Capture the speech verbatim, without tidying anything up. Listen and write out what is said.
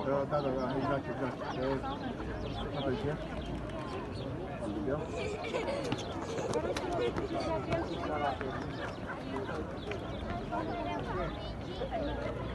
Uh, da, da, da, exact, exact. Uh, atenție. Albion. Thank you.